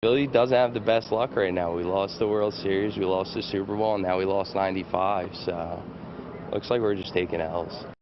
Philly doesn't have the best luck right now. We lost the World Series, we lost the Super Bowl, and now we lost 95. So looks like we're just taking L's.